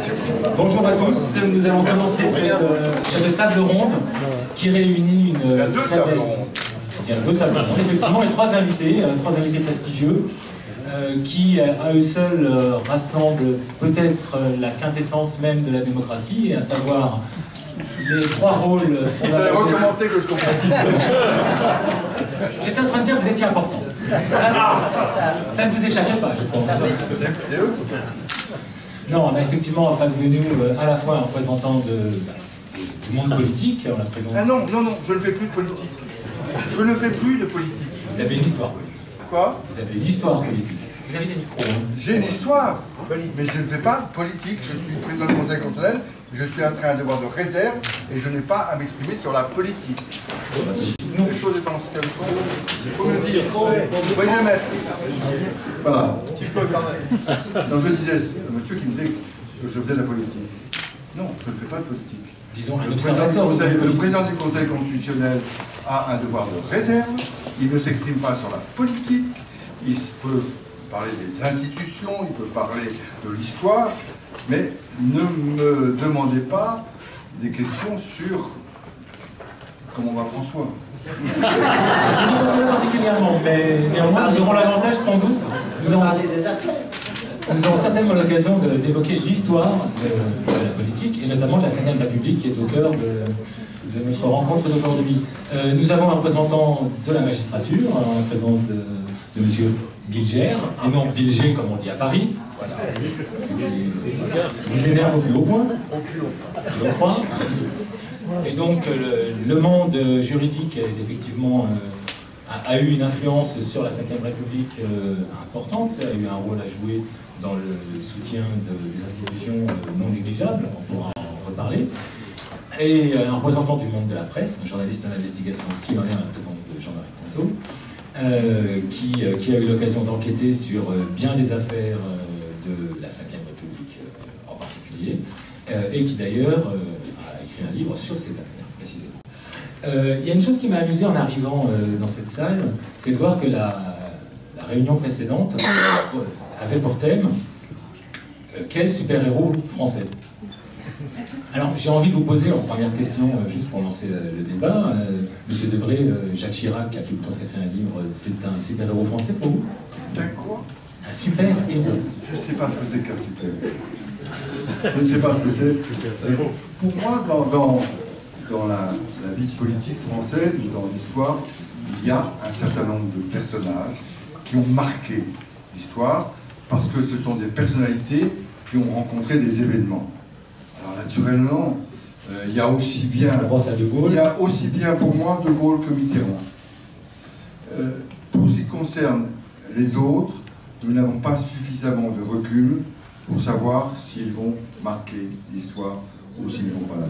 Bonjour à tous, nous allons commencer cette table ronde qui réunit une... Il y a deux tables rondes. Il y a deux tables rondes, effectivement, et trois invités prestigieux qui, à eux seuls, rassemblent peut-être la quintessence même de la démocratie, à savoir les trois rôles fondamentaux. Vous allez recommencer que je comprends. J'étais en train de dire que vous étiez important. Ça ne vous échappait pas, je pense. C'est eux. Non, on a effectivement en face de nous à la fois un représentant du monde politique, on la présente. Ah non, je ne fais plus de politique. Je ne fais plus de politique. Vous avez une histoire politique. Quoi? Vous avez une histoire politique. Vous avez des micros. J'ai une histoire, mais je ne fais pas de politique. Je suis président du Conseil constitutionnel, je suis astreint à un devoir de réserve et je n'ai pas à m'exprimer sur la politique. Les choses étant ce qu'elles sont, il faut me le dire. Voyez le maître. Voilà. Donc je disais, monsieur qui me disait que je faisais de la politique. Non, je ne fais pas de politique. Disons, le président du Conseil constitutionnel a un devoir de réserve. Il ne s'exprime pas sur la politique. Il peut parler des institutions, il peut parler de l'histoire, mais ne me demandez pas des questions sur comment va François. Je ne dis pas cela particulièrement, mais néanmoins, nous aurons l'avantage sans doute. Nous aurons certainement l'occasion d'évoquer l'histoire de la politique, et notamment de la Ve République qui est au cœur de notre rencontre d'aujourd'hui. Nous avons un représentant de la magistrature, en la présence de M. Bilger, et non Bilger comme on dit à Paris. Voilà. Vous énerve au plus haut point, je crois. Et donc le monde juridique effectivement a eu une influence sur la Ve République importante, a eu un rôle à jouer dans le soutien des institutions non négligeables, on pourra en reparler. Et un représentant du monde de la presse, un journaliste d'investigation s'il en est, en la présence de Jean-Marie Ponto, qui a eu l'occasion d'enquêter sur bien des affaires de la Ve République en particulier, et qui d'ailleurs a écrit un livre sur ces affaires, précisément. Il y a une chose qui m'a amusé en arrivant dans cette salle, c'est de voir que la réunion précédente avait pour thème quel super-héros français. Alors, j'ai envie de vous poser en première question, juste pour lancer le débat. Monsieur Debré, Jacques Chirac, à qui vous consacrez un livre, c'est un super-héros français pour vous? C'est un quoi? Un super-héros. Je ne sais pas ce que c'est qu'un super-héros. Je ne sais pas ce que c'est. Pour moi, dans la vie politique française, ou dans l'histoire, il y a un certain nombre de personnages qui ont marqué l'histoire, parce que ce sont des personnalités qui ont rencontré des événements. Alors naturellement, il y a aussi bien pour moi De Gaulle que Mitterrand. Pour ce qui concerne les autres, nous n'avons pas suffisamment de recul pour savoir s'ils vont marquer l'histoire ou s'ils ne vont pas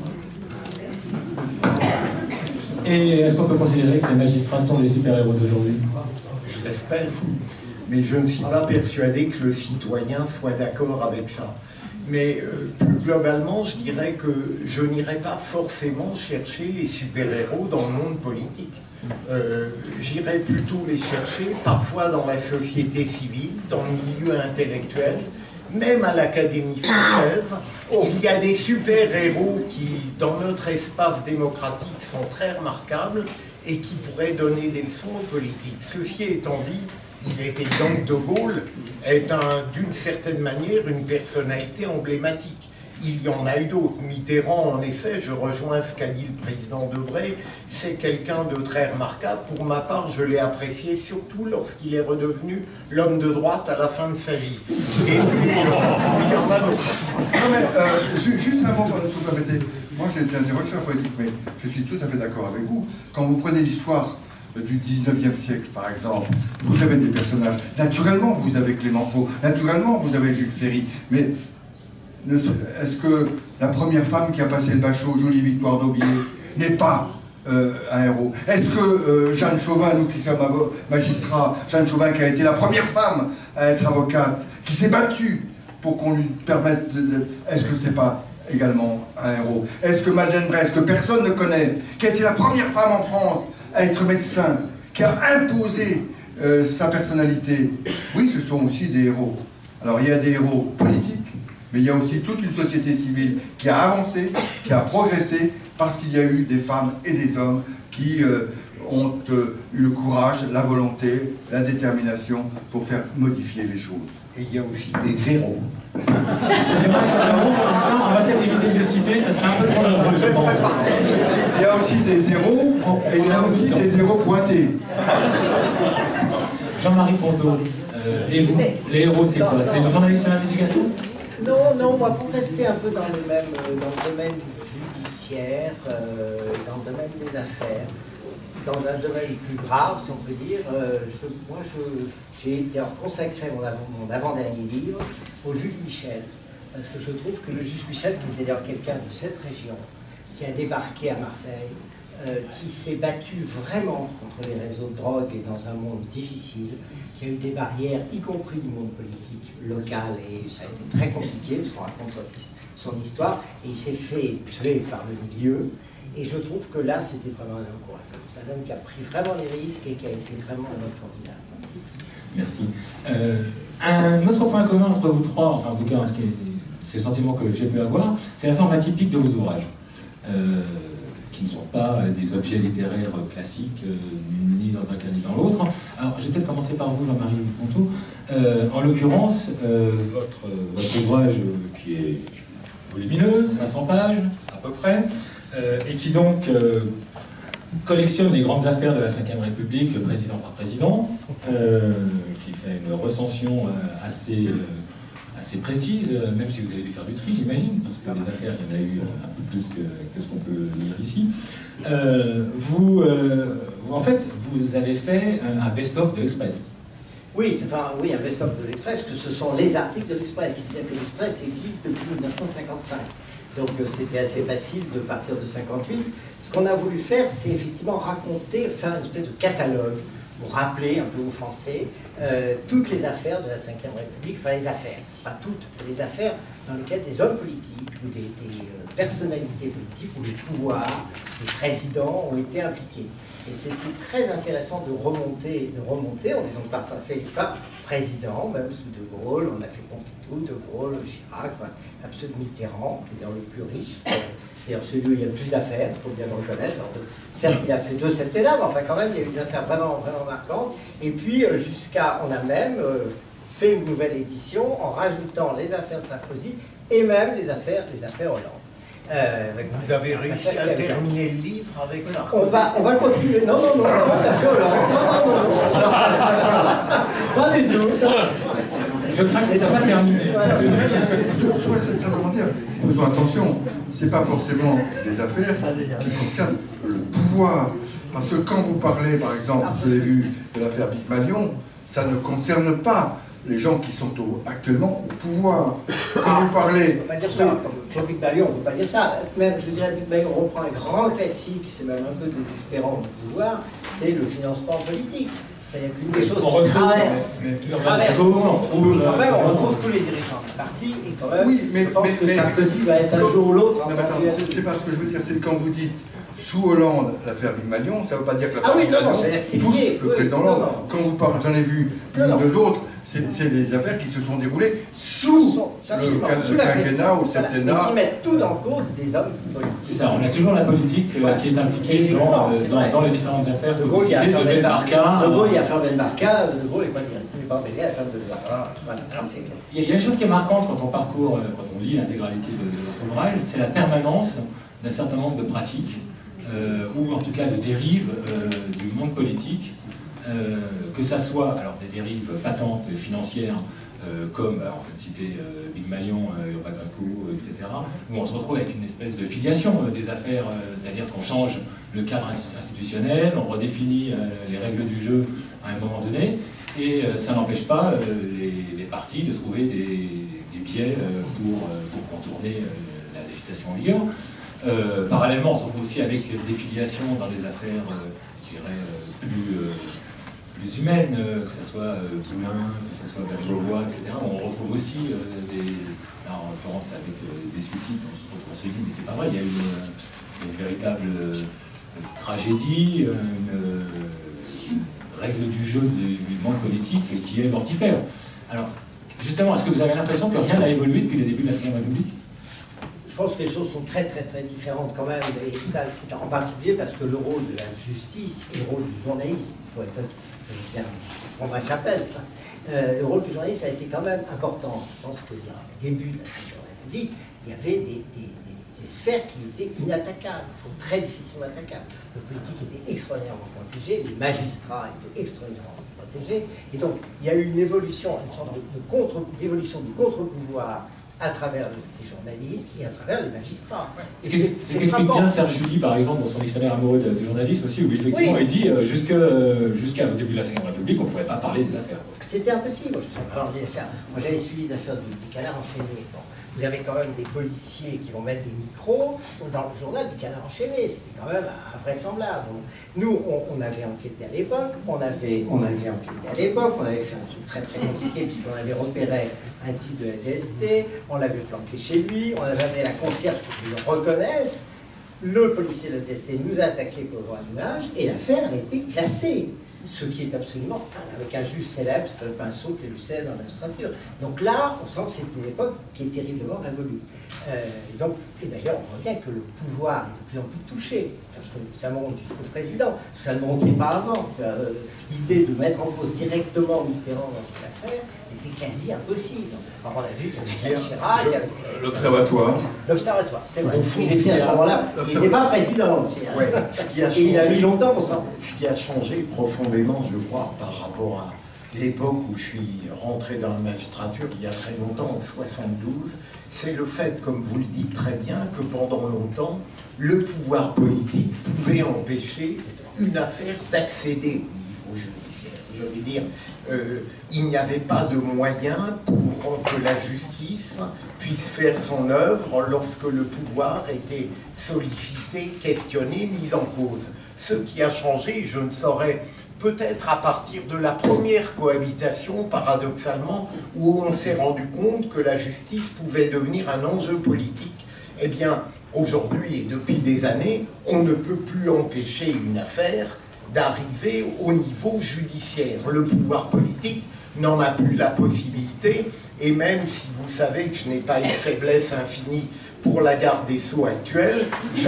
la marquer. Et est-ce qu'on peut considérer que les magistrats sont les super-héros d'aujourd'hui? Je l'espère, mais je ne suis pas persuadé que le citoyen soit d'accord avec ça. Mais plus globalement, je dirais que je n'irai pas forcément chercher les super-héros dans le monde politique. J'irai plutôt les chercher parfois dans la société civile, dans le milieu intellectuel, même à l'Académie française. Il y a des super-héros qui, dans notre espace démocratique, sont très remarquables et qui pourraient donner des leçons aux politiques. Ceci étant dit, il est évident que De Gaulle est d'une certaine manière une personnalité emblématique. Il y en a eu d'autres. Mitterrand, en effet, je rejoins ce qu'a dit le président Debré, c'est quelqu'un de très remarquable. Pour ma part, je l'ai apprécié surtout lorsqu'il est redevenu l'homme de droite à la fin de sa vie. Et puis, il y en a d'autres. Non mais, juste un mot, si vous permettez. Moi, j'ai été interrogé en politique, mais je suis tout à fait d'accord avec vous. Quand vous prenez l'histoire du 19e siècle, par exemple, vous avez des personnages. Naturellement, vous avez Clément Faux. Naturellement, vous avez Jules Ferry. Mais est-ce que la première femme qui a passé le bachot, Jolie Victoire d'Aubier, n'est pas un héros? Est-ce que Jeanne Chauvin, nous qui sommes magistrats, Jeanne Chauvin qui a été la première femme à être avocate, qui s'est battue pour qu'on lui permette d'être... Est-ce que c'est pas également un héros? Est-ce que Madeleine Brest, que personne ne connaît, qui a été la première femme en France à être médecin, qui a imposé sa personnalité, oui, ce sont aussi des héros. Alors il y a des héros politiques, Mais il y a aussi toute une société civile qui a avancé, qui a progressé, parce qu'il y a eu des femmes et des hommes qui ont eu le courage, la volonté, la détermination pour faire modifier les choses. Et il y a aussi des zéros. On va peut-être éviter de les citer, ça serait un peu trop nombreux, je pense. Il y a aussi des zéros, et il y a aussi des zéros pointés. Jean-Marie Ponto, et vous, les héros, c'est quoi? C'est le journaliste à l'investigation? Non, non, moi, pour rester un peu dans le domaine judiciaire, dans le domaine des affaires, dans un domaine plus grave, si on peut dire, j'ai consacré mon avant-dernier livre au juge Michel, parce que je trouve que le juge Michel, qui est d'ailleurs quelqu'un de cette région, qui a débarqué à Marseille, qui s'est battu vraiment contre les réseaux de drogue et dans un monde difficile, qui a eu des barrières, y compris du monde politique local, et ça a été très compliqué, parce qu'on raconte son histoire, et il s'est fait tuer par le milieu, et je trouve que là, c'était vraiment un homme courageux. C'est un homme qui a pris vraiment les risques et qui a été vraiment un homme formidable. Merci. Un autre point commun entre vous trois, enfin en tout cas, c'est le sentiment que j'ai pu avoir, c'est la forme atypique de vos ouvrages. Qui ne sont pas des objets littéraires classiques, ni dans un cas ni dans l'autre. Alors, je vais peut-être commencer par vous, Jean-Marie Ponto. En l'occurrence, votre ouvrage, qui est volumineux, 500 pages, à peu près, et qui donc collectionne les grandes affaires de la Ve République, président par président, qui fait une recension assez précise, même si vous avez dû faire du tri, j'imagine, parce que les affaires, il y en a eu un peu plus que ce qu'on peut lire ici. En fait, vous avez fait un best-of de l'Express. Oui, oui, un best-of de l'Express, parce que ce sont les articles de l'Express. Il faut dire que l'Express existe depuis 1955. Donc c'était assez facile de partir de 58. Ce qu'on a voulu faire, c'est effectivement faire une espèce de catalogue, pour rappeler un peu aux Français toutes les affaires de la Ve République, enfin les affaires, pas toutes, mais les affaires dans lesquelles des hommes politiques ou des personnalités politiques ou les pouvoirs, les présidents ont été impliqués. Et c'était très intéressant de remonter. On est donc fait pas président, même sous De Gaulle, on a fait Pompidou, De Gaulle, Chirac, enfin, absolument Mitterrand, qui est dans le plus riche. C'est-à-dire celui où il y a le plus d'affaires, il faut bien le reconnaître. Alors, certes, il a fait 2 septennats, mais enfin quand même, il y a eu des affaires vraiment, vraiment marquantes. Et puis, on a même fait une nouvelle édition en rajoutant les affaires de Sarkozy et même les affaires Hollande. Vous avez réussi à terminer le livre avec ça? On va continuer. Non, on a fait Hollande. Non. Pas du tout. Je crains que ce n'est pas terminé. Je voudrais simplement dire, faisons attention, ce n'est pas forcément des affaires qui concernent le pouvoir. Parce que quand vous parlez, par exemple, je l'ai vu, de l'affaire Big Malion, ça ne concerne pas les gens qui sont actuellement au pouvoir. Quand vous parlez... On ne peut pas dire ça. Sur Big Malion, on ne peut pas dire ça. Même, je dirais, Big Malion reprend un grand classique, c'est même un peu désespérant de pouvoir, c'est le financement politique. C'est-à-dire qu'une des choses qui traverse, on retrouve tous les dirigeants du parti, et quand même, oui, je pense que Sarkozy va être un jour ou l'autre. C'est pas ce que je veux dire, c'est quand vous dites sous Hollande l'affaire Big Malion, ça ne veut pas dire que l'affaire Big Malion touche le président Hollande. Quand vous parlez, j'en ai vu une ou deux autres, c'est des affaires qui se sont déroulées sous le quinquennat ou le septennat. Mais qui mettent tout en cause des hommes politiques. C'est ça, on a toujours la politique qui est impliquée dans les différentes affaires que vous citez, de Belmarca. De Gaulle, il y a affaire Belmarca, De Gaulle n'est pas directement pas mêlé à l'affaire de Belmarca. Voilà, il y a une chose qui est marquante quand on parcourt, quand on lit l'intégralité de votre ouvrage, c'est la permanence d'un certain nombre de pratiques, ou en tout cas de dérives du monde politique, que ça soit alors des dérives patentes financières, comme on vient de citer Big Malion, Urbain Grincourt, etc., où on se retrouve avec une espèce de filiation des affaires, c'est-à-dire qu'on change le cadre institutionnel, on redéfinit les règles du jeu à un moment donné, et ça n'empêche pas les partis de trouver des biais pour contourner la législation en vigueur. Parallèlement, on se retrouve aussi avec des filiations dans des affaires, je dirais, plus humaines, que ce soit Boulin, que ce soit Bergovois, etc. On retrouve aussi là, en l'occurrence avec des suicides, on se dit, mais c'est pas vrai, il y a eu une véritable tragédie, une règle du jeu du monde politique qui est mortifère. Alors, Justement, est-ce que vous avez l'impression que rien n'a évolué depuis le début de la Ve République? Je pense que les choses sont très différentes quand même, et ça, en particulier parce que le rôle de la justice et le rôle du journalisme, il faut être bien prendre ma chapelle, ça. Le rôle du journaliste a été quand même important. Je pense qu'il y a au début de la Ve République, il y avait des sphères qui étaient inattaquables, très difficilement attaquables. Le politique était extraordinairement protégé, les magistrats étaient extraordinairement protégés, et donc il y a eu une évolution, une sorte d'évolution du contre-pouvoir à travers les journalistes et à travers les magistrats. C'est ce qu'explique bien Serge Judy, par exemple, dans son dictionnaire amoureux du journalisme aussi, où effectivement il dit jusqu'au début de la Ve République, on ne pouvait pas parler des affaires. C'était impossible. Moi, j'avais suivi les affaires du Canard enchaîné. Bon. Vous avez quand même des policiers qui vont mettre des micros dans le journal du Canard enchaîné. C'était quand même invraisemblable. Nous, on avait enquêté à l'époque, on avait fait un truc très compliqué puisqu'on avait repéré un type de LSD, on l'avait planqué chez lui, on avait la concierge pour qu'ils le reconnaissent. Le policier de la LSD nous a attaqué pour le droit d'image et l'affaire a été classée. Ce qui est absolument, avec un juge célèbre, c'est le pinceau qui est le célèbre dans la magistrature. Donc là, on sent que c'est une époque qui est terriblement révolue. Et d'ailleurs, on voit bien que le pouvoir est de plus en plus touché, parce que ça monte jusqu'au président, ça ne montait pas avant. L'idée de mettre en cause directement Mitterrand dans cette affaire était quasi impossible. Alors on a vu Chirac... L'Observatoire. L'Observatoire, c'est vrai. Il était à ce moment-là, il n'était pas président. Ouais, et il a mis longtemps pour ça. Ce qui a changé profondément, je crois, par rapport à l'époque où je suis rentré dans la magistrature, il y a très longtemps, en 72, c'est le fait, comme vous le dites très bien, que pendant longtemps, le pouvoir politique pouvait empêcher une affaire d'accéder au niveau judiciaire. Je veux dire, il n'y avait pas de moyens pour que la justice puisse faire son œuvre lorsque le pouvoir était sollicité, questionné, mis en cause. Ce qui a changé, je ne saurais, peut-être à partir de la première cohabitation, paradoxalement, où on s'est rendu compte que la justice pouvait devenir un enjeu politique. Eh bien, aujourd'hui et depuis des années, on ne peut plus empêcher une affaire d'arriver au niveau judiciaire. Le pouvoir politique n'en a plus la possibilité, et même si vous savez que je n'ai pas une faiblesse infinie pour la garde des Sceaux actuelle, je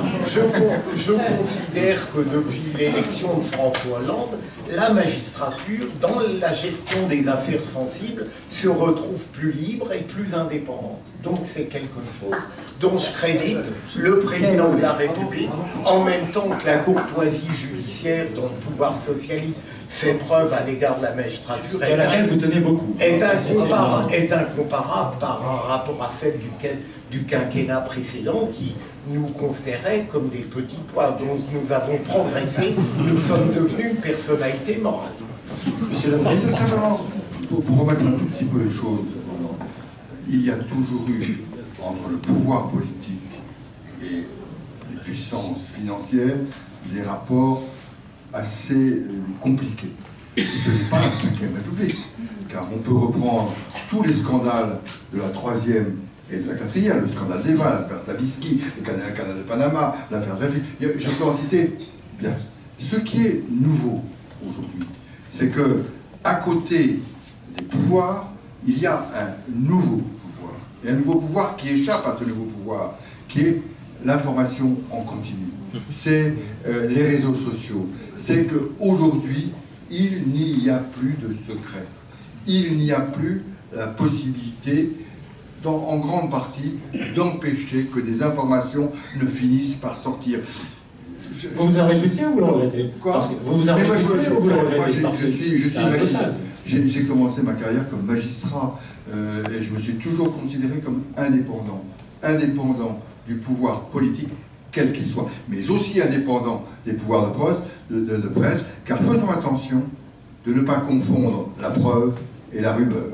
considère que depuis l'élection de François Hollande, la magistrature, dans la gestion des affaires sensibles, se retrouve plus libre et plus indépendante. Donc c'est quelque chose dont je crédite le président de la République, en même temps que la courtoisie judiciaire dont le pouvoir socialiste fait preuve à l'égard de la magistrature, et à laquelle vous tenez beaucoup. Est incomparable par rapport à celle du quinquennat précédent qui nous considérait comme des petits pois. Donc nous avons progressé, nous sommes devenus une personnalité morale. Monsieur le Président. Simplement, pour remettre un tout petit peu les choses, il y a toujours eu, entre le pouvoir politique et les puissances financières, des rapports assez compliqués. Ce n'est pas la Ve République, car on peut reprendre tous les scandales de la Troisième et de la Quatrième, le scandale des vins, l'affaire Stavisky, le canal de Panama, l'affaire Dreyfus, je peux en citer bien. Ce qui est nouveau aujourd'hui, c'est que à côté des pouvoirs, il y a un nouveau pouvoir. Et un nouveau pouvoir qui échappe à ce nouveau pouvoir, qui est l'information en continu. C'est les réseaux sociaux. C'est qu'aujourd'hui, il n'y a plus de secret. Il n'y a plus la possibilité, en grande partie, d'empêcher que des informations ne finissent par sortir. Vous vous en réjouissez ou vous le regrettez? Quoi? Vous vous en réjouissez ou vous le regrettez? Je suis magistrat. J'ai commencé ma carrière comme magistrat et je me suis toujours considéré comme indépendant du pouvoir politique, quel qu'il soit, mais aussi indépendant des pouvoirs de presse, car faisons attention de ne pas confondre la preuve et la rumeur.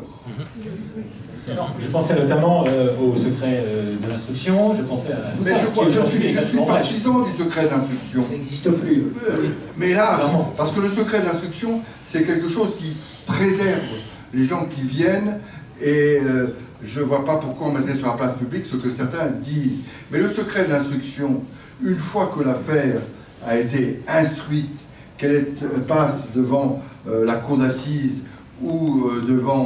Je pensais notamment au secret de l'instruction, je pensais à... Mais je suis partisan du secret de l'instruction. Ça n'existe plus. Mais là, parce que le secret de l'instruction, c'est quelque chose qui préserve les gens qui viennent et je ne vois pas pourquoi on mettrait sur la place publique ce que certains disent. Mais le secret de l'instruction, une fois que l'affaire a été instruite, qu'elle passe devant la cour d'assises ou devant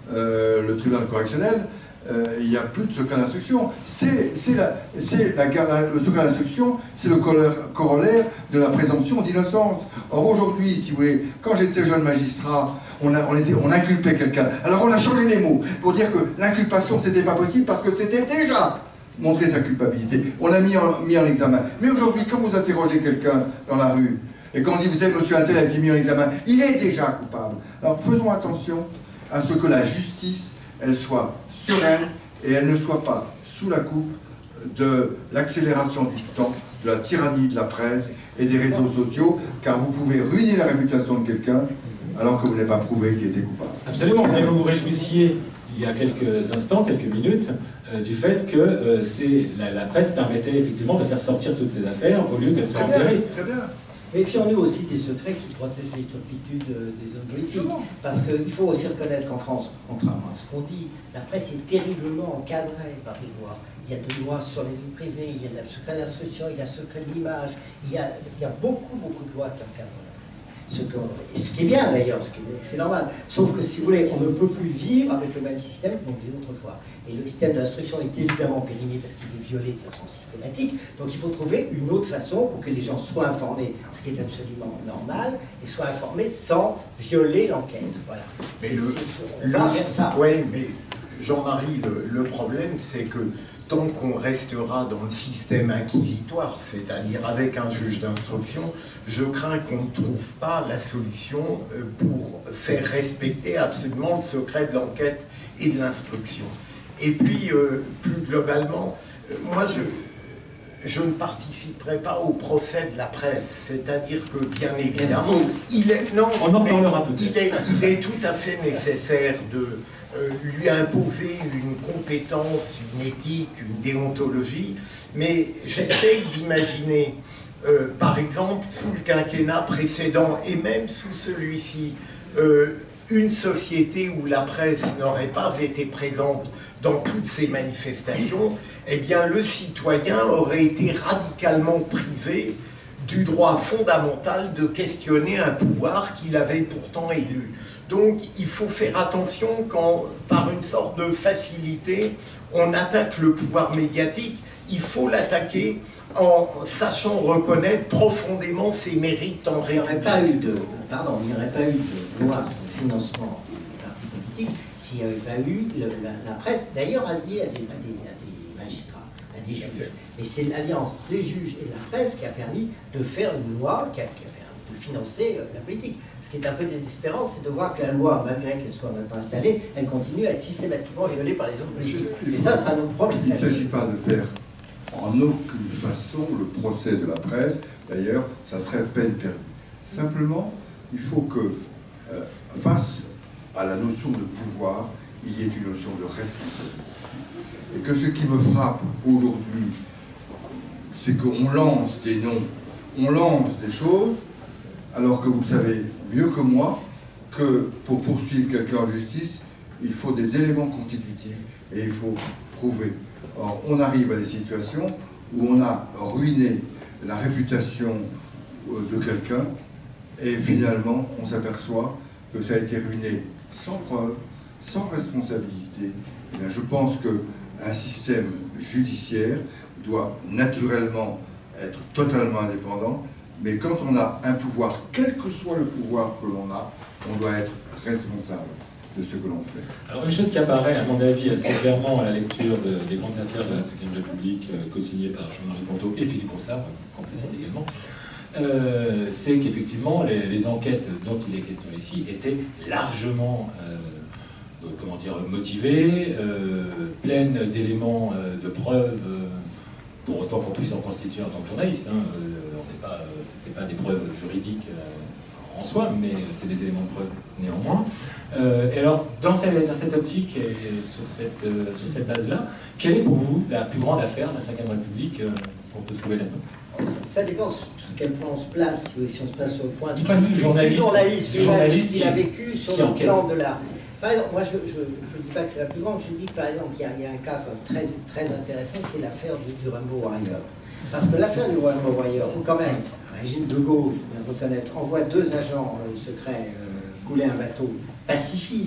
le tribunal correctionnel, il n'y a plus de secret d'instruction. Le secret d'instruction, c'est le corollaire de la présomption d'innocence. Or aujourd'hui, si vous voulez, quand j'étais jeune magistrat, on inculpait quelqu'un. Alors on a changé les mots pour dire que l'inculpation, c'était pas possible parce que c'était déjà montrer sa culpabilité. On l'a mis en examen. Mais aujourd'hui, quand vous interrogez quelqu'un dans la rue, et quand on dit, vous savez, monsieur Untel a été mis en examen, il est déjà coupable. Alors faisons attention à ce que la justice, elle soit sereine et elle ne soit pas sous la coupe de l'accélération du temps, de la tyrannie de la presse et des réseaux sociaux, car vous pouvez ruiner la réputation de quelqu'un alors que vous n'avez pas prouvé qu'il était coupable. Absolument, mais vous vous réjouissiez il y a quelques instants, quelques minutes, du fait que la presse permettait effectivement de faire sortir toutes ces affaires au lieu qu'elles soient enterrées. Très bien. Méfions-nous aussi des secrets qui protègent les turpitudes des hommes politiques. Parce qu'il faut aussi reconnaître qu'en France, contrairement à ce qu'on dit, la presse est terriblement encadrée par des lois. Il y a des lois sur les vies privées, il y a le secret d'instruction, il y a le secret de l'image, il y a beaucoup de lois qui encadrent la presse. Ce qui est bien d'ailleurs, c'est normal. Sauf que si vous voulez, on ne peut plus vivre avec le même système qu'on vit autrefois. Et le système d'instruction est évidemment périmé parce qu'il est violé de façon systématique. Donc il faut trouver une autre façon pour que les gens soient informés, ce qui est absolument normal, et soient informés sans violer l'enquête. Voilà. Mais on va vers ça. Oui, mais Jean-Marie, le problème, c'est que tant qu'on restera dans le système inquisitoire, c'est-à-dire avec un juge d'instruction, je crains qu'on ne trouve pas la solution pour faire respecter absolument le secret de l'enquête et de l'instruction. Et puis, plus globalement, moi, je ne participerai pas au procès de la presse, c'est-à-dire que, bien évidemment, il est tout à fait nécessaire de lui imposer une compétence, une éthique, une déontologie, mais j'essaie d'imaginer, par exemple, sous le quinquennat précédent et même sous celui-ci, une société où la presse n'aurait pas été présente dans toutes ces manifestations, eh bien le citoyen aurait été radicalement privé du droit fondamental de questionner un pouvoir qu'il avait pourtant élu. Donc il faut faire attention quand, par une sorte de facilité, on attaque le pouvoir médiatique. Il faut l'attaquer en sachant reconnaître profondément ses mérites en réalité. Il n'y aurait pas eu de loi de financement des partis politiques s'il n'y avait pas eu la presse, d'ailleurs alliée à des magistrats, à des juges. Mais c'est l'alliance des juges et de la presse qui a permis de faire une loi qui a permis de financer la politique. Ce qui est un peu désespérant, c'est de voir que la loi, malgré qu'elle soit maintenant installée, elle continue à être systématiquement violée par les hommes politiques. Et ça, c'est un autre problème. Il ne s'agit pas de faire en aucune façon le procès de la presse. D'ailleurs, ça serait peine perdue. Simplement, il faut que, face à la notion de pouvoir, il y ait une notion de responsabilité. Et que ce qui me frappe aujourd'hui, c'est qu'on lance des noms, on lance des choses, alors que vous savez mieux que moi que pour poursuivre quelqu'un en justice, il faut des éléments constitutifs et il faut prouver. Or, on arrive à des situations où on a ruiné la réputation de quelqu'un et finalement on s'aperçoit que ça a été ruiné sans preuve, sans responsabilité. Et bien, je pense qu'un système judiciaire doit naturellement être totalement indépendant, mais quand on a un pouvoir, quel que soit le pouvoir que l'on a, on doit être responsable de ce que l'on fait. Alors une chose qui apparaît, à mon avis, assez clairement à la lecture des grandes affaires de la Ve République, co-signées par Jean-Marie Ponto et Philippe Roussard, complicite également, c'est qu'effectivement les enquêtes dont il est question ici étaient largement motivées, pleines d'éléments de preuves, pour autant qu'on puisse en constituer en tant que journaliste. C'est pas des preuves juridiques en soi, mais c'est des éléments de preuve néanmoins. Et alors, dans cette optique et sur cette base-là, quelle est pour vous la plus grande affaire de la Ve République qu'on peut trouver là-dedans? Ça dépend sur quel plan on se place. Si on se place sur le point du point de vue journaliste qui a vécu sur le plan de la... Par exemple, moi je ne dis pas que c'est la plus grande, je dis par exemple qu'il y a un cas très, très intéressant qui est l'affaire du Rainbow Warrior. Parce que l'affaire du Rainbow Warrior, où quand même, un régime de gauche, je viens de reconnaître, envoie 2 agents secrets couler un bateau pacifiste,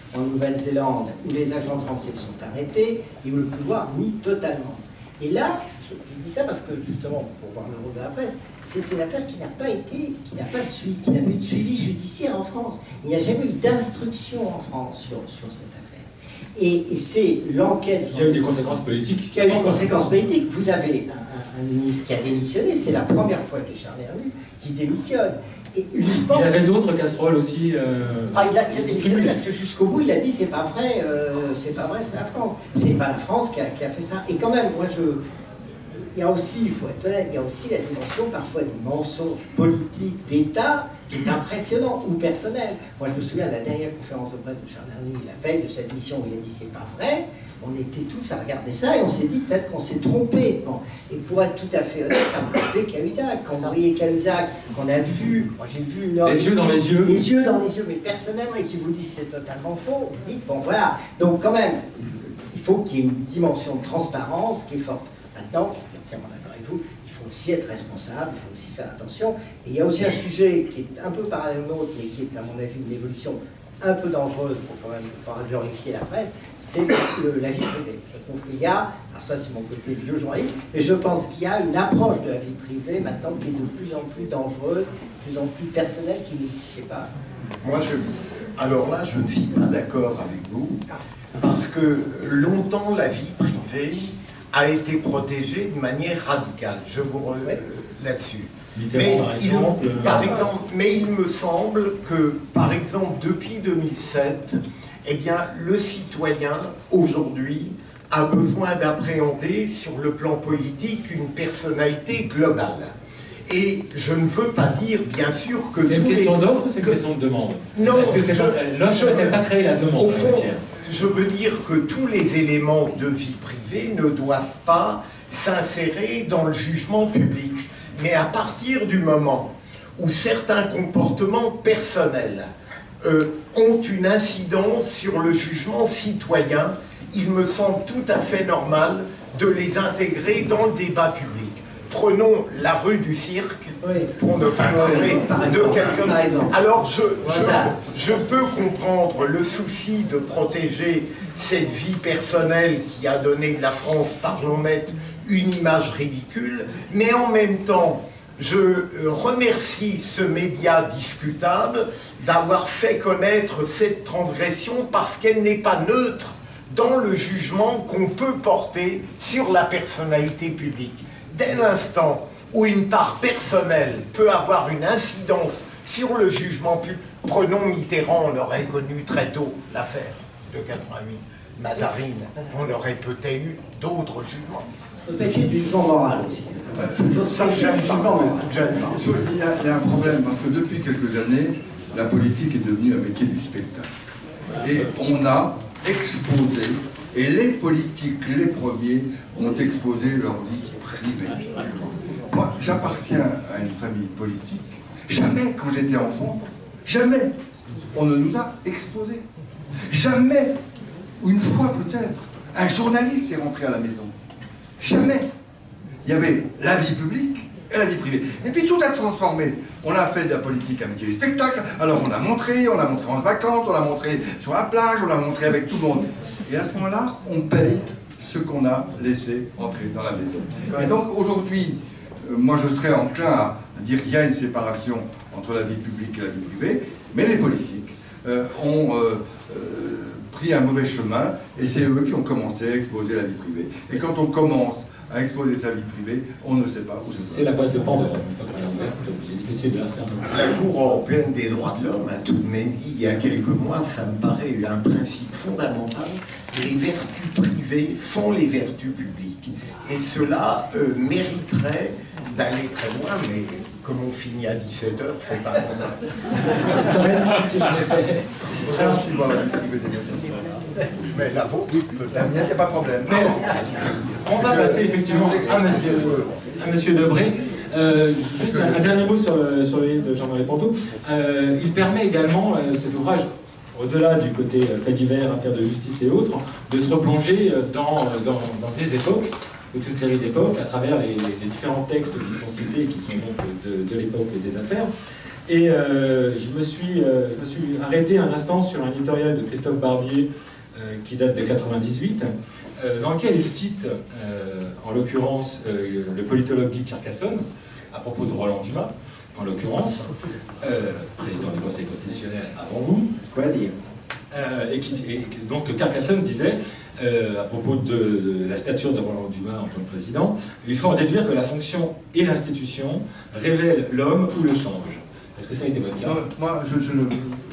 en Nouvelle-Zélande, où les agents français sont arrêtés et où le pouvoir nie totalement. Et là, je dis ça parce que justement, pour voir le rôle de la presse, c'est une affaire qui n'a pas eu de suivi judiciaire en France. Il n'y a jamais eu d'instruction en France sur cette affaire. Et c'est l'enquête... Il y a eu des conséquences politiques. Il y a eu des conséquences politiques. Vous avez un ministre qui a démissionné, c'est la première fois que Charles Hernu qui démissionne. Et il avait d'autres casseroles aussi. Il a démissionné parce que jusqu'au bout, il a dit c'est pas vrai, c'est la France. C'est pas la France qui a fait ça. Et quand même, moi il y a aussi, il faut être honnête, il y a aussi la dimension parfois du mensonge politique d'État qui est impressionnant ou personnel. Moi, je me souviens de la dernière conférence de presse de Charles Hernu, la veille de cette mission où il a dit c'est pas vrai. On était tous à regarder ça et on s'est dit peut-être qu'on s'est trompé. Bon. Et pour être tout à fait honnête, ça me rappelait Cahuzac. Quand vous voyez Cahuzac, qu'on a vu, moi j'ai vu une... Les yeux dans les yeux. Les yeux dans les yeux, mais personnellement, et qui vous disent c'est totalement faux. Vous dites, bon voilà. Donc quand même, il faut qu'il y ait une dimension de transparence qui est forte. Maintenant, je suis entièrement d'accord avec vous, il faut aussi être responsable, il faut aussi faire attention. Et il y a aussi un sujet qui est un peu parallèle au nôtre, mais qui est à mon avis une évolution un peu dangereuse pour quand même pas glorifier la presse, c'est la vie privée. Je trouve qu'il y a, alors ça c'est mon côté vieux journaliste, mais je pense qu'il y a une approche de la vie privée maintenant qui est de plus en plus dangereuse, de plus en plus personnelle, qui n'existait pas. Moi, alors là, je ne suis pas d'accord avec vous, parce que longtemps la vie privée a été protégée de manière radicale. Je vous là-dessus. Mais il me semble que, par exemple, depuis 2007, eh bien, le citoyen, aujourd'hui, a besoin d'appréhender, sur le plan politique, une personnalité globale. Et je ne veux pas dire, bien sûr, que... C'est une question d'offre ou c'est une question de demande? Non, est-ce que l'offre n'a pas créé la demande? Au fond, je veux dire que tous les éléments de vie privée ne doivent pas s'insérer dans le jugement public. Mais à partir du moment où certains comportements personnels ont une incidence sur le jugement citoyen, il me semble tout à fait normal de les intégrer dans le débat public. Prenons la rue du Cirque, pour ne pas parler de quelqu'un. Alors je peux comprendre le souci de protéger cette vie personnelle qui a donné de la France, parlons net, une image ridicule, mais en même temps, je remercie ce média discutable d'avoir fait connaître cette transgression parce qu'elle n'est pas neutre dans le jugement qu'on peut porter sur la personnalité publique. Dès l'instant où une part personnelle peut avoir une incidence sur le jugement public, prenons Mitterrand, on l'aurait connu très tôt, l'affaire de 88, Mazarine, on aurait peut-être eu d'autres jugements. Il faut méfier du jugement moral aussi. Il faut se méfier du jugement moral. Il y a un problème, parce que depuis quelques années, la politique est devenue un métier du spectacle. Et on a exposé, et les politiques, les premiers, ont exposé leur vie privée. Moi, j'appartiens à une famille politique. Jamais, quand j'étais enfant, jamais on ne nous a exposés. Jamais, ou une fois peut-être, un journaliste est rentré à la maison. Jamais. Il y avait la vie publique et la vie privée. Et puis tout a transformé. On a fait de la politique un métier du spectacle. Alors on a montré en vacances, on l'a montré sur la plage, on l'a montré avec tout le monde. Et à ce moment-là, on paye ce qu'on a laissé entrer dans la maison. Et donc aujourd'hui, moi je serais enclin à dire qu'il y a une séparation entre la vie publique et la vie privée, mais les politiques ont pris un mauvais chemin, et c'est eux qui ont commencé à exposer la vie privée. Et quand on commence à exposer sa vie privée, on ne sait pas où c'est. C'est la boîte de Pandore, une fois qu'elle est ouverte, il est difficile de la fermer. La Cour européenne des droits de l'homme a tout de même dit il y a quelques mois, ça me paraît un principe fondamental, les vertus privées font les vertus publiques. Et cela mériterait d'aller très loin, mais comme on finit à 17h, c'est pas normal. Ça va être facile, en effet. Mais la vôtre, peut-être. Il n'y a pas de problème. On va passer effectivement à monsieur Debré. Juste un dernier mot sur le livre de Jean-Marie Pontou. Il permet également, cet ouvrage, au-delà du côté fait divers, affaires de justice et autres, de se replonger dans des époques, toute une série d'époques, à travers les différents textes qui sont cités, qui sont donc de l'époque des affaires. Et je me suis arrêté un instant sur un éditorial de Christophe Barbier qui date de 98, dans lequel il cite, en l'occurrence, le politologue Guy Carcassonne, à propos de Roland Dumas, en l'occurrence, président du Conseil constitutionnel avant vous. Quoi dire? Donc Carcassonne disait, à propos de la stature de Roland Dumas en tant que président, il faut en déduire que la fonction et l'institution révèlent l'homme ou le changent. Est-ce que ça a été votre cas? Non, moi, je ne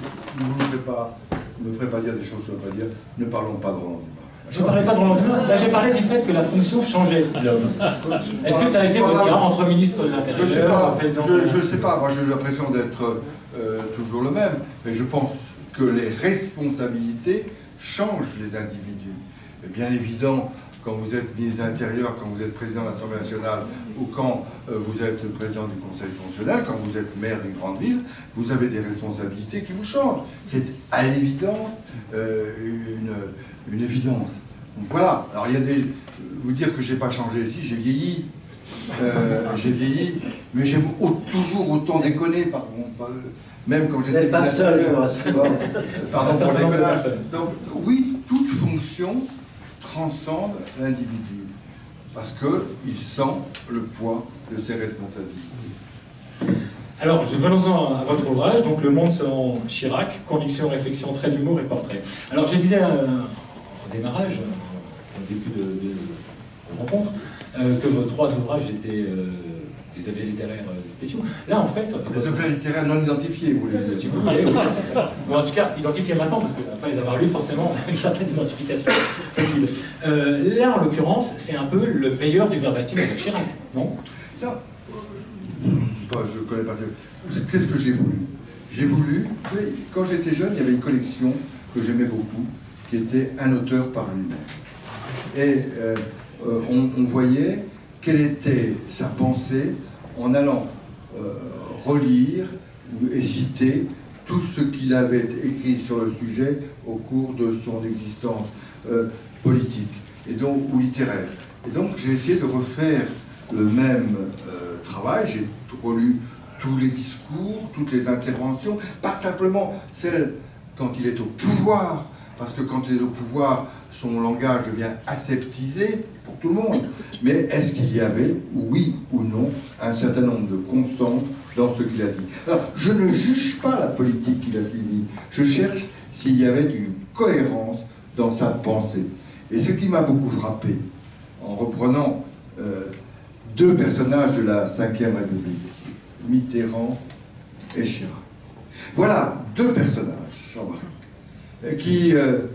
me ferai pas dire des choses que je ne veux pas dire. Ne parlons pas de Roland Dumas. Je ne parlais pas de Roland Dumas, là j'ai parlé du fait que la fonction changeait l'homme. Est-ce que ça a été votre cas entre ministre de l'Intérieur et président? Je ne sais pas, moi j'ai l'impression d'être toujours le même, mais je pense que les responsabilités changent les individus. Et bien évident, quand vous êtes ministre de l'Intérieur, quand vous êtes président de l'Assemblée nationale, ou quand vous êtes président du Conseil constitutionnel, quand vous êtes maire d'une grande ville, vous avez des responsabilités qui vous changent. C'est à l'évidence une évidence. Donc voilà, alors il y a des... Vous dire que j'ai pas changé ici, j'ai vieilli, mais j'ai toujours autant déconné, pardon, même quand j'étais... pas seul, je vous rassure. Pardon pour les connards. Donc oui, toute fonction transcende l'individu, parce qu'il sent le poids de ses responsabilités. Alors, venons-en à votre ouvrage, donc Le Monde selon Chirac, conviction, réflexion, trait d'humour et portrait. Alors, je disais au démarrage, au début de rencontre, que vos 3 ouvrages étaient des objets littéraires spéciaux. Là, en fait... Des objets littéraires non identifiés, vous voulez dire. Si vous voulez, oui. Ou en tout cas, identifiés maintenant, parce qu'après les avoir lus, forcément, on a une certaine identification possible. Là, en l'occurrence, c'est un peu le meilleur du verbatim avec Chirac, non? Non. Je ne connais pas. Qu'est-ce que j'ai voulu? J'ai voulu... Quand j'étais jeune, il y avait une collection que j'aimais beaucoup, qui était Un auteur par lui-même. Et on voyait quelle était sa pensée en allant relire et citer tout ce qu'il avait écrit sur le sujet au cours de son existence politique et donc, ou littéraire. Et donc j'ai essayé de refaire le même travail. J'ai relu tous les discours, toutes les interventions, pas simplement celles quand il est au pouvoir, parce que quand il est au pouvoir, son langage devient aseptisé pour tout le monde. Mais est-ce qu'il y avait, oui ou non, un certain nombre de constantes dans ce qu'il a dit? Alors, je ne juge pas la politique qu'il a suivie, je cherche s'il y avait une cohérence dans sa pensée. Et ce qui m'a beaucoup frappé, en reprenant 2 personnages de la Ve République, Mitterrand et Chirac. Voilà 2 personnages, Jean-Marie, qui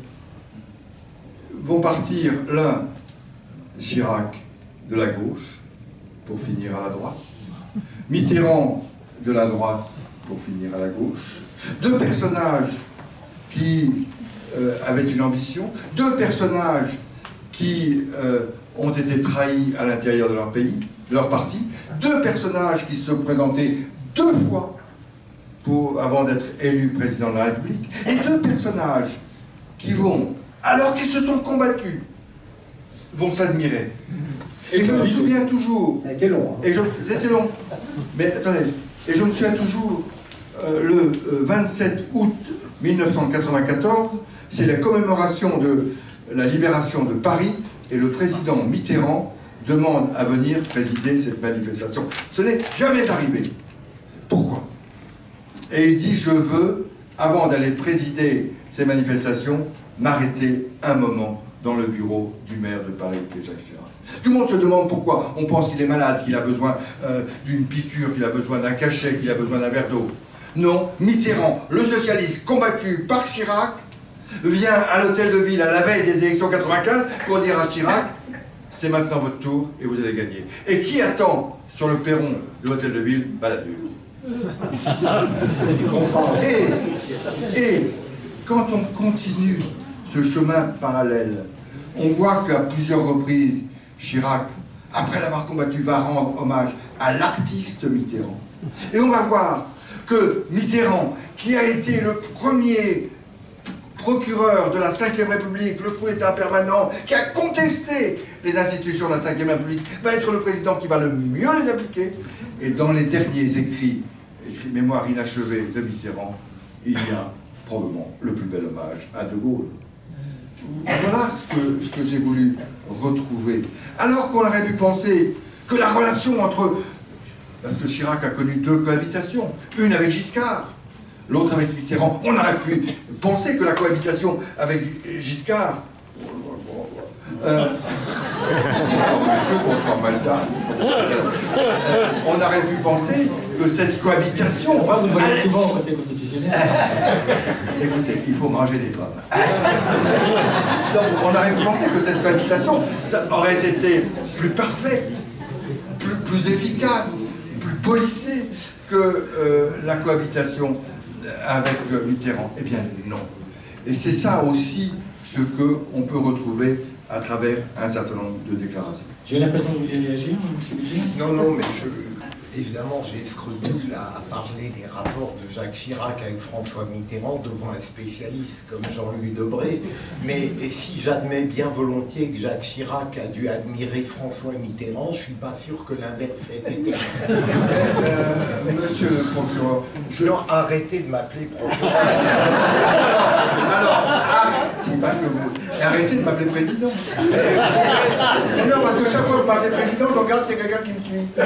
vont partir, l'un, Chirac, de la gauche, pour finir à la droite, Mitterrand de la droite, pour finir à la gauche. 2 personnages qui avaient une ambition, 2 personnages qui ont été trahis à l'intérieur de leur pays, de leur parti, 2 personnages qui se présentaient 2 fois avant d'être élus président de la République, et 2 personnages qui vont, alors qu'ils se sont combattus, vont s'admirer. Et je me souviens toujours... Ça a été long. Hein. C'était long. Mais attendez, et je me souviens toujours, le 27 août 1994, c'est la commémoration de la libération de Paris, et le président Mitterrand demande à venir présider cette manifestation. Ce n'est jamais arrivé. Pourquoi? Et il dit, je veux, avant d'aller présider ces manifestations, m'arrêter un moment dans le bureau du maire de Paris, qui est Jacques Chirac. Tout le monde se demande pourquoi. On pense qu'il est malade, qu'il a besoin d'une piqûre, qu'il a besoin d'un cachet, qu'il a besoin d'un verre d'eau. Non, Mitterrand, le socialiste combattu par Chirac, vient à l'hôtel de ville à la veille des élections 95 pour dire à Chirac, c'est maintenant votre tour et vous allez gagner. Et qui attend sur le perron de l'hôtel de ville? Balladur. Et quand on continue ce chemin parallèle, on voit qu'à plusieurs reprises, Chirac, après l'avoir combattu, va rendre hommage à l'artiste Mitterrand. Et on va voir que Mitterrand, qui a été le premier procureur de la Ve République, le coup d'État permanent, qui a contesté les institutions de la Ve République, va être le président qui va le mieux les appliquer. Et dans les derniers écrits écrit Mémoire inachevée de Mitterrand, il y a probablement le plus bel hommage à De Gaulle. Voilà ce que j'ai voulu retrouver. Alors qu'on aurait pu penser que la relation entre... Parce que Chirac a connu 2 cohabitations, une avec Giscard, l'autre avec Mitterrand. On aurait pu penser que la cohabitation avec Giscard... on aurait pu penser que cette cohabitation... Pourquoi vous le voyez souvent au Conseil constitutionnel? Écoutez, il faut manger des pommes. Donc, on aurait pu penser que cette cohabitation ça aurait été plus parfaite, plus efficace, plus policée que la cohabitation avec Mitterrand. Eh bien, non. Et c'est ça aussi ce qu'on peut retrouver à travers un certain nombre de déclarations. J'ai l'impression que vous voulez réagir, M. Budget. Non, non, mais évidemment, j'ai scrupule à parler des rapports de Jacques Chirac avec François Mitterrand devant un spécialiste comme Jean-Louis Debré. Mais si j'admets bien volontiers que Jacques Chirac a dû admirer François Mitterrand, je ne suis pas sûr que l'inverse ait été. Monsieur le procureur, Non, arrêtez de m'appeler procureur. Alors, si, parce que vous... Arrêtez de m'appeler président. Mais non, parce que chaque fois que vous m'appelez président, je regarde, c'est quelqu'un qui me suit.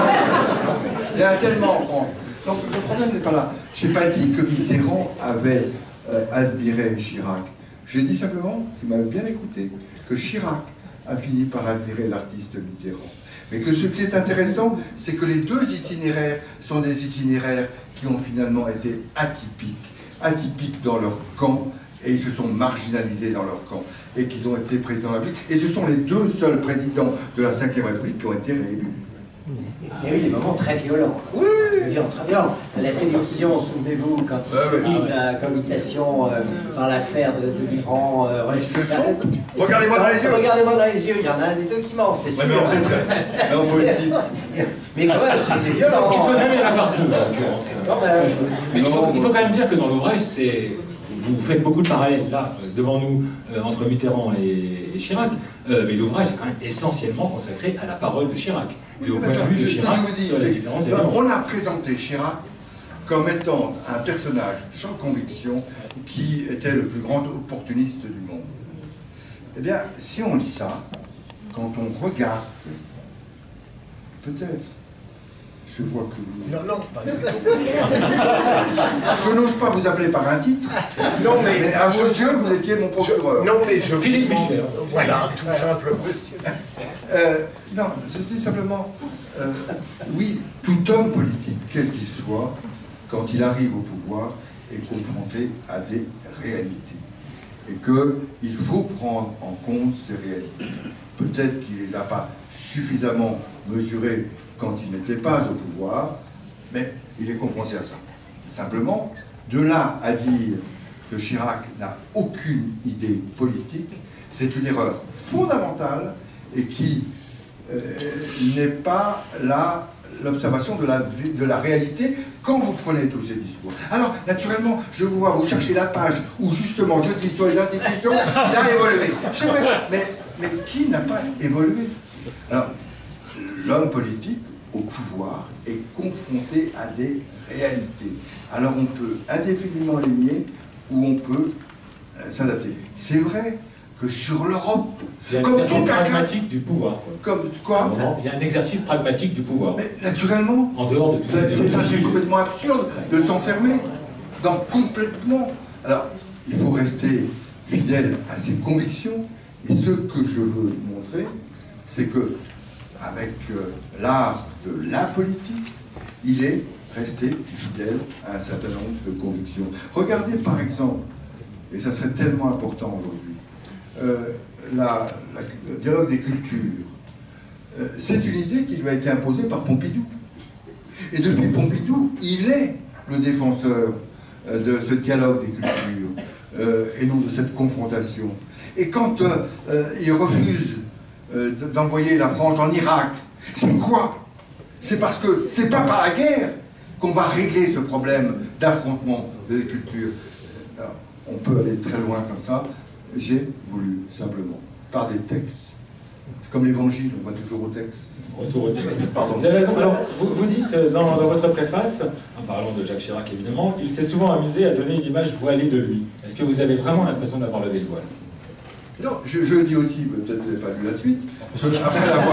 Il y en a tellement en France. Donc le problème n'est pas là. Je n'ai pas dit que Mitterrand avait admiré Chirac. J'ai dit simplement, si vous m'avez bien écouté, que Chirac a fini par admirer l'artiste Mitterrand. Mais que ce qui est intéressant, c'est que les 2 itinéraires sont des itinéraires qui ont finalement été atypiques. Atypiques dans leur camp, et ils se sont marginalisés dans leur camp, et qu'ils ont été présidents de la République. Et ce sont les 2 seuls présidents de la Ve République qui ont été réélus. Il y a eu des moments très violents. Oui. Très violents. À la télévision, souvenez-vous, quand ils se disent la cohabitation dans l'affaire de l'Iran... Regardez-moi dans les yeux. Regardez-moi dans les yeux, il y en a un des 2 qui ment, c'est sûr. Mais on sait très... Mais en politique... Mais quand même, c'était violent. Il peut jamais y en avoir 2, en l'occurrence. Mais il faut quand même dire que dans l'ouvrage, vous faites beaucoup de parallèles là, devant nous, entre Mitterrand et Chirac, mais l'ouvrage est quand même essentiellement consacré à la parole de Chirac. Et au point de vue de Chirac, sur la différence des on a présenté Chirac comme étant un personnage sans conviction qui était le plus grand opportuniste du monde. Eh bien, si on lit ça, quand on regarde, peut-être, je vois que vous... Non, non, pas du tout. Je n'ose pas vous appeler par un titre, Non, mais à vos yeux, vous étiez mon procureur. Non, mais je... Philippe Michel. Voilà, tout simplement. Non, c'est simplement... oui, tout homme politique, quel qu'il soit, quand il arrive au pouvoir, est confronté à des réalités. Et qu'il faut prendre en compte ces réalités. Peut-être qu'il ne les a pas suffisamment mesurées quand il n'était pas au pouvoir, mais il est confronté à ça. Simplement, de là à dire que Chirac n'a aucune idée politique, c'est une erreur fondamentale et qui n'est pas l'observation de la réalité quand vous prenez tous ces discours. Alors, naturellement, je vous vois, vous cherchez la page où justement je dis sur les institutions, il a évolué. C'est vrai, mais qui n'a pas évolué? Alors, l'homme politique au pouvoir est confronté à des réalités. Alors on peut indéfiniment les nier ou on peut s'adapter. C'est vrai que sur l'Europe, il y a un exercice pragmatique du pouvoir. Comme quoi? Il y a un exercice pragmatique du pouvoir. Mais naturellement, en dehors de tout ça c'est complètement absurde de s'enfermer dans complètement. Alors, il faut rester fidèle à ses convictions. Et ce que je veux montrer, c'est que avec l'art de la politique, il est resté fidèle à un certain nombre de convictions. Regardez par exemple, et ça serait tellement important aujourd'hui, le dialogue des cultures. C'est une idée qui lui a été imposée par Pompidou. Et depuis Pompidou, il est le défenseur de ce dialogue des cultures et non de cette confrontation. Et quand il refuse d'envoyer la France en Irak, c'est quoi? C'est parce que c'est pas par la guerre qu'on va régler ce problème d'affrontement des cultures. Alors, on peut aller très loin comme ça. J'ai voulu simplement, par des textes, C'est comme l'évangile, on va toujours au texte. Retour au texte. Pardon. Vous avez raison. Alors, vous dites dans votre préface, en parlant de Jacques Chirac évidemment, il s'est souvent amusé à donner une image voilée de lui. Est-ce que vous avez vraiment l'impression d'avoir levé le voile? Non, je le dis aussi, peut-être que vous n'avez pas lu la suite, parce que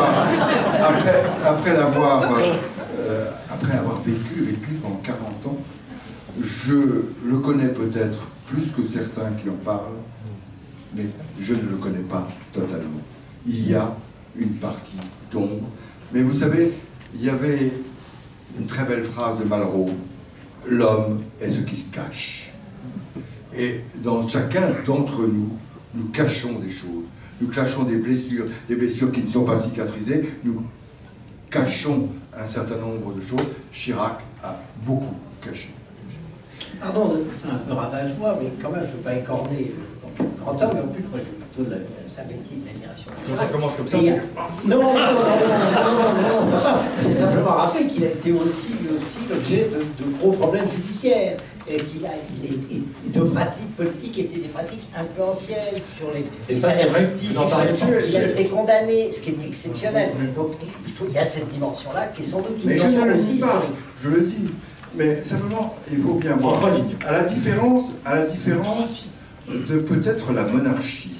après avoir vécu pendant 40 ans, je le connais peut-être plus que certains qui en parlent, mais je ne le connais pas totalement. Il y a une partie d'ombre. Mais vous savez, il y avait une très belle phrase de Malraux, « L'homme est ce qu'il cache ». Et dans chacun d'entre nous, nous cachons des choses. Nous cachons des blessures qui ne sont pas cicatrisées. Nous cachons un certain nombre de choses. Chirac a beaucoup caché. Pardon de faire un peu rabat-joie, mais quand même, je ne veux pas écorner le grand homme, mais en plus, moi, j'ai plutôt de la sympathie, de l'admiration. Ça commence comme ça. Non, c'est simplement rappeler qu'il a été aussi l'objet de gros problèmes judiciaires, et de pratiques politiques qui étaient des pratiques un peu anciennes sur les... Et ça, c'est vrai, il a été condamné, ce qui est exceptionnel. Donc, il y a cette dimension-là qui est sans doute une dimension aussi historique. Je le dis. Mais simplement, il faut bien voir, à la différence de peut-être la monarchie,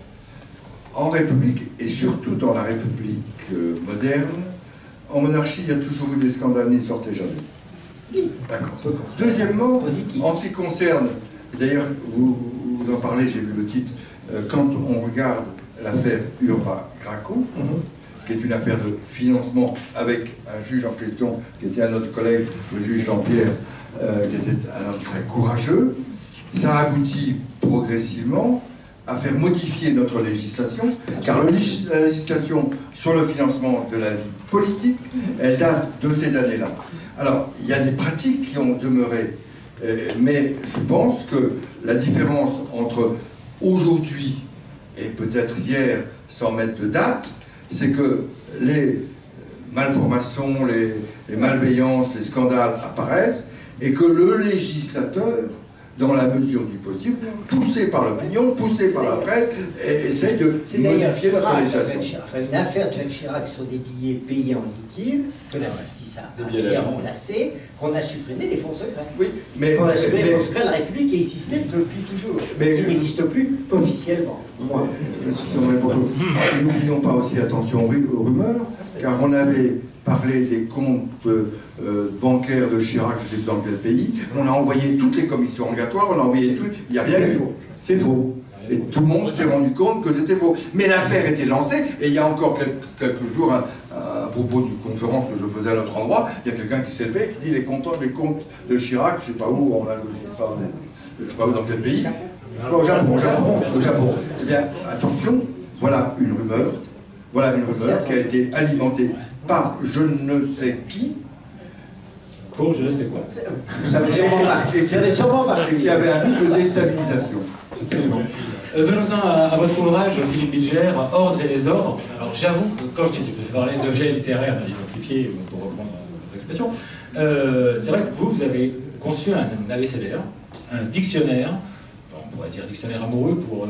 en République, et surtout dans la République moderne, en monarchie, il y a toujours eu des scandales, n'y sortez jamais. Oui. D'accord. Deuxièmement, positif. en ce qui concerne, d'ailleurs, vous en parlez, j'ai vu le titre, quand on regarde l'affaire Urba Graco, qui est une affaire de financement avec un juge en question, qui était un autre collègue, le juge Jean-Pierre, qui était un homme très courageux. Ça aboutit progressivement à faire modifier notre législation, car la législation sur le financement de la vie politique, elle date de ces années-là. Alors, il y a des pratiques qui ont demeuré, mais je pense que la différence entre aujourd'hui et peut-être hier, sans mettre de date, c'est que les malformations, les malveillances, les scandales apparaissent et que le législateur, dans la mesure du possible, poussé par l'opinion, poussé par la presse, essaye de modifier notre législation. Une affaire de Jacques Chirac sur des billets payés en liquide, que la justice a remplacé, qu'on a supprimé les fonds secrets. Oui, mais qu'on a supprimé les fonds secrets de la République qui existait depuis toujours. Mais qui n'existe plus officiellement. N'oublions pas aussi, attention aux rumeurs, car on avait parlé des comptes bancaires de Chirac, je ne sais plus dans quel pays, on a envoyé toutes les commissions rogatoires, on a envoyé tout, il n'y a rien eu. C'est faux. Et tout le monde s'est rendu compte que c'était faux. Mais l'affaire était lancée, et il y a encore quelques jours, à propos d'une conférence que je faisais à notre endroit, il y a quelqu'un qui s'est levé et qui dit les comptes de Chirac, je ne sais pas où, en Indonésie, je ne sais pas où, dans quel pays. Au Japon. Eh bien, attention, voilà une rumeur qui a été alimentée par je ne sais qui. Pour je ne sais quoi. Vous avez sûrement marqué. Et qui avait un but de déstabilisation. Absolument. Venons-en à votre ouvrage, Philippe Bilger, Ordre et désordre. Alors j'avoue, quand je dis que je parlais d'objets littéraires identifiés, pour reprendre votre expression, c'est vrai que vous avez conçu un abécédaire, un dictionnaire, on pourrait dire dictionnaire amoureux pour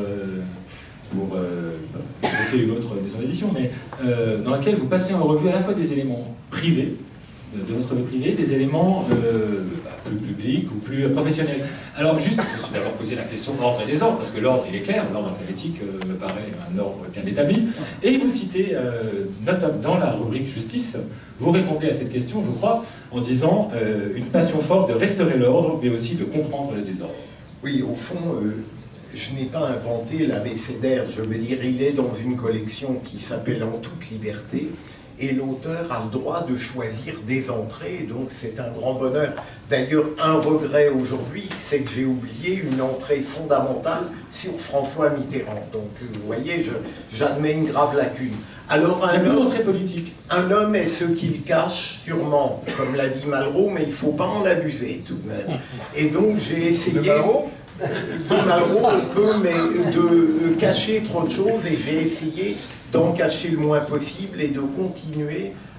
évoquer une autre maison d'édition, mais dans lequel vous passez en revue à la fois des éléments privés, de votre vie privée, des éléments plus publics ou plus professionnels. Alors juste, je me suis d'abord posé la question d'ordre et désordre, parce que l'ordre il est clair, l'ordre alphabétique me paraît un ordre bien établi, et vous citez, notamment dans la rubrique justice, vous répondez à cette question, je crois, en disant une passion forte de restaurer l'ordre, mais aussi de comprendre le désordre. Oui, au fond, je n'ai pas inventé l'abécédaire, je veux dire, il est dans une collection qui s'appelle En toute liberté, et l'auteur a le droit de choisir des entrées, donc c'est un grand bonheur. D'ailleurs, un regret aujourd'hui, c'est que j'ai oublié une entrée fondamentale sur François Mitterrand. Donc, vous voyez, j'admets une grave lacune. Alors, un homme est ce qu'il cache, sûrement, comme l'a dit Malraux, mais il ne faut pas en abuser tout de même. Et donc, j'ai essayé... De Malraux, on peut, mais de cacher trop de choses, et j'ai essayé d'en cacher le moins possible et de continuer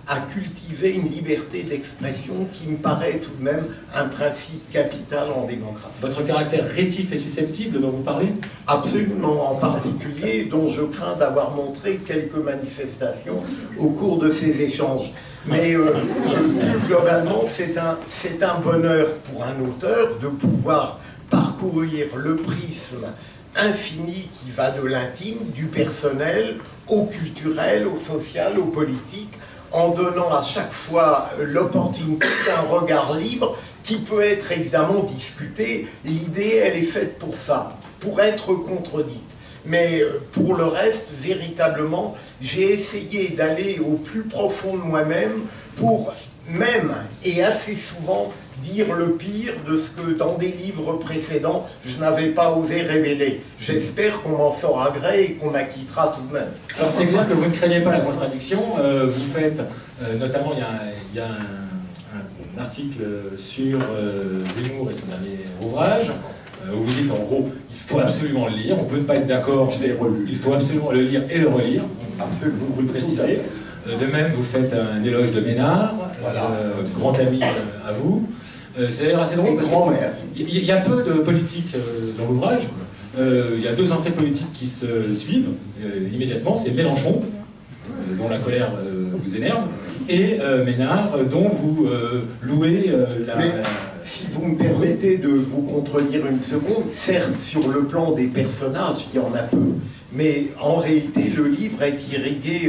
à cultiver une liberté d'expression qui me paraît tout de même un principe capital en démocratie. Votre caractère rétif et susceptible dont vous parlez? Absolument, en particulier, dont je crains d'avoir montré quelques manifestations au cours de ces échanges. Mais plus globalement, c'est un bonheur pour un auteur de pouvoir parcourir le prisme infini qui va de l'intime, du personnel, au culturel, au social, au politique, en donnant à chaque fois l'opportunité d'un regard libre qui peut être évidemment discuté. L'idée, elle est faite pour ça, pour être contredite. Mais pour le reste, véritablement, j'ai essayé d'aller au plus profond de moi-même pour même, et assez souvent, dire le pire de ce que dans des livres précédents, je n'avais pas osé révéler. J'espère qu'on m'en saura gré et qu'on m'acquittera tout de même. Alors c'est clair que vous ne craignez pas la contradiction. Vous faites, notamment il y a un article sur Zemmour et son dernier ouvrage, où vous dites en gros, il faut absolument le lire, on peut ne pas être d'accord, je l'ai relu, il faut absolument le lire et le relire, vous le précisez. De même, vous faites un éloge de Ménard, voilà. Grand ami à vous. C'est d'ailleurs assez drôle parce qu'il y a peu de politique dans l'ouvrage. Il y a deux entrées politiques qui se suivent immédiatement. C'est Mélenchon, dont la colère vous énerve, et Ménard, dont vous louez la... Si vous me permettez de vous contredire une seconde, certes, sur le plan des personnages, il y en a peu, mais en réalité, le livre est irrigué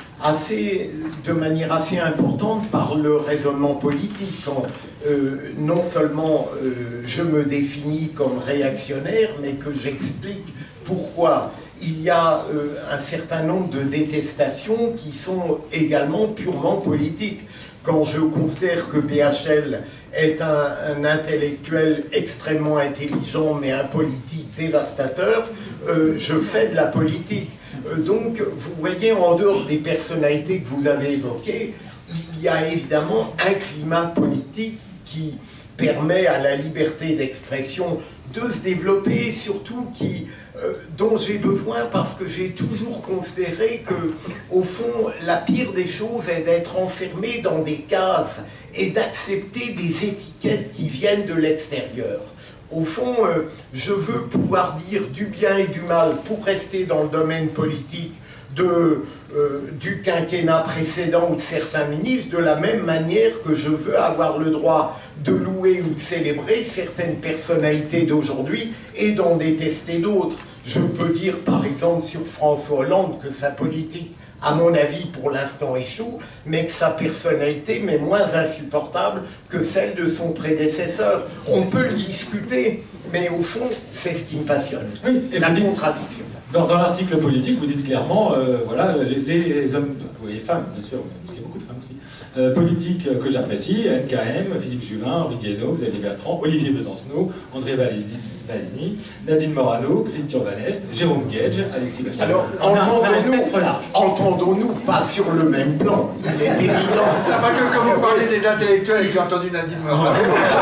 de manière assez importante par le raisonnement politique. Quand, non seulement je me définis comme réactionnaire, mais que j'explique pourquoi il y a un certain nombre de détestations qui sont également purement politiques. Quand je considère que BHL est un intellectuel extrêmement intelligent, mais un politique dévastateur, je fais de la politique. Donc, vous voyez, en dehors des personnalités que vous avez évoquées, il y a évidemment un climat politique qui permet à la liberté d'expression de se développer, et surtout dont j'ai besoin parce que j'ai toujours considéré que, au fond, la pire des choses est d'être enfermé dans des cases et d'accepter des étiquettes qui viennent de l'extérieur. Au fond, je veux pouvoir dire du bien et du mal pour rester dans le domaine politique du quinquennat précédent ou de certains ministres, de la même manière que je veux avoir le droit de louer ou de célébrer certaines personnalités d'aujourd'hui et d'en détester d'autres. Je peux dire par exemple sur François Hollande que sa politique, à mon avis, pour l'instant échoue, mais que sa personnalité m'est moins insupportable que celle de son prédécesseur. On peut le discuter, mais au fond, c'est ce qui me passionne, oui, la contradiction. Dans l'article politique, vous dites clairement, voilà, les hommes, oui, les femmes, bien sûr, il y a beaucoup de femmes aussi, politiques que j'apprécie, NKM, Philippe Juvin, Henri Guénaud, Xavier Bertrand, Olivier Besancenot, André Valigny, Nadine Morano, Christian Van Est, Jérôme Gage, Alexis Bachelard. Alors, entendons-nous pas sur le même plan, il est évident. Pas que quand vous parlez des intellectuels, j'ai entendu Nadine Morano.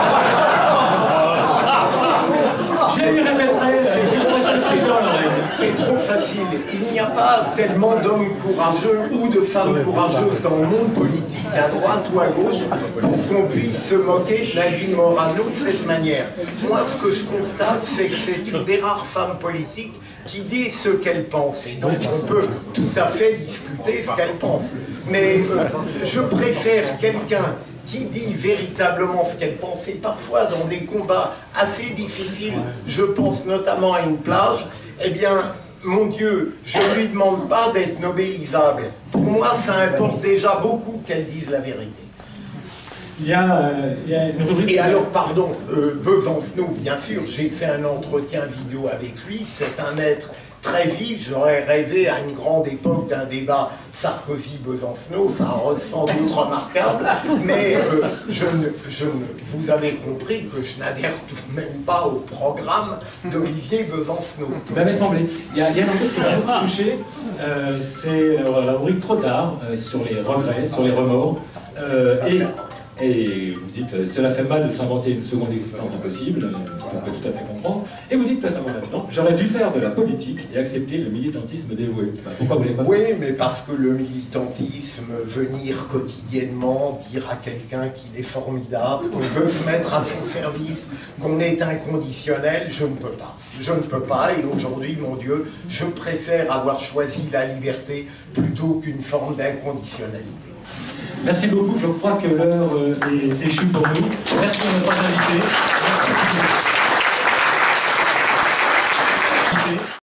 C'est trop facile. Il n'y a pas tellement d'hommes courageux ou de femmes courageuses dans le monde politique, à droite ou à gauche, pour qu'on puisse se moquer de Nadine Morano de cette manière. Moi, ce que je constate, c'est que c'est une des rares femmes politiques qui dit ce qu'elle pense. Et donc, on peut tout à fait discuter ce qu'elle pense. Mais je préfère quelqu'un qui dit véritablement ce qu'elle pense, et parfois dans des combats assez difficiles, je pense notamment à une plage, eh bien, mon Dieu, je ne lui demande pas d'être nobélisable. Pour moi, ça importe déjà beaucoup qu'elle dise la vérité. Il y a une rubrique... Et alors, pardon, Besancenot, bien sûr, j'ai fait un entretien vidéo avec lui, c'est un être très vif, j'aurais rêvé à une grande époque d'un débat Sarkozy-Besancenot, ça aurait sans doute remarquable, mais vous avez compris que je n'adhère tout de même pas au programme d'Olivier Besancenot. Il m'avait semblé. Il y a un truc qui m'a beaucoup touché, c'est la rubrique Trop tard, sur les regrets, sur les remords, Et vous dites, cela fait mal de s'inventer une seconde existence impossible, ça peut tout à fait comprendre. Et vous dites notamment là-dedans, j'aurais dû faire de la politique et accepter le militantisme dévoué. Pourquoi vous l'avez pas fait? Oui, mais parce que le militantisme, venir quotidiennement dire à quelqu'un qu'il est formidable, qu'on veut se mettre à son service, qu'on est inconditionnel, je ne peux pas. Je ne peux pas, et aujourd'hui, mon Dieu, je préfère avoir choisi la liberté plutôt qu'une forme d'inconditionnalité. Merci beaucoup, je crois que l'heure est échue pour nous. Merci à nos trois invités. Merci.